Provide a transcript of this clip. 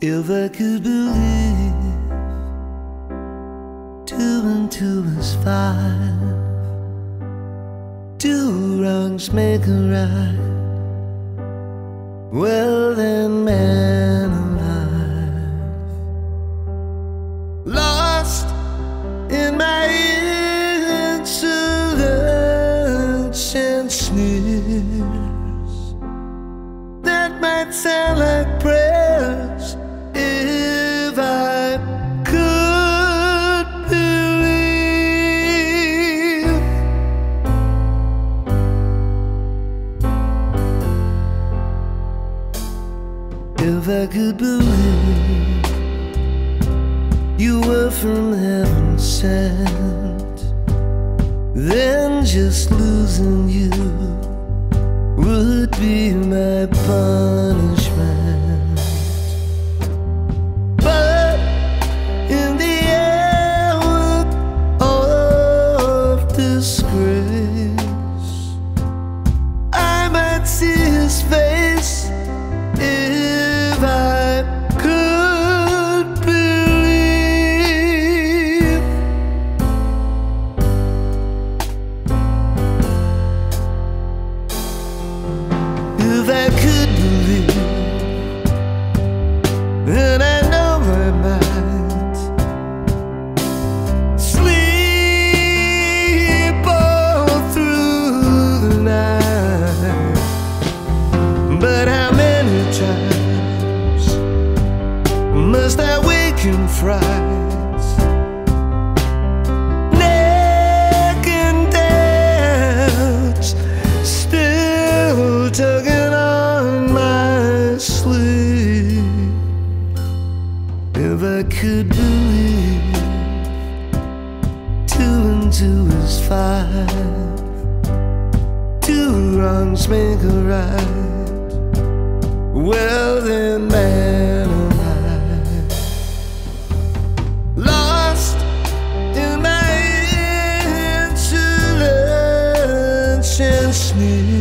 If I could believe 2 and 2 is 5, 2 wrongs make a right, well then, man alive, lost in my insolence and sneers that might sound like prayers if I could believe. If I could believe you were from heaven sent, then just losing you would be my punishment. But in the hour of disgrace, I might see his face if I could believe. If I could believe, then I know I might sleep all through the night. But how many times must I wake in frights, neck and doubts still tugging on my sleeve? If I could believe 2 and 2 is 5, 2 wrongs make a right, well then, man alive, lost in my insolence and sneer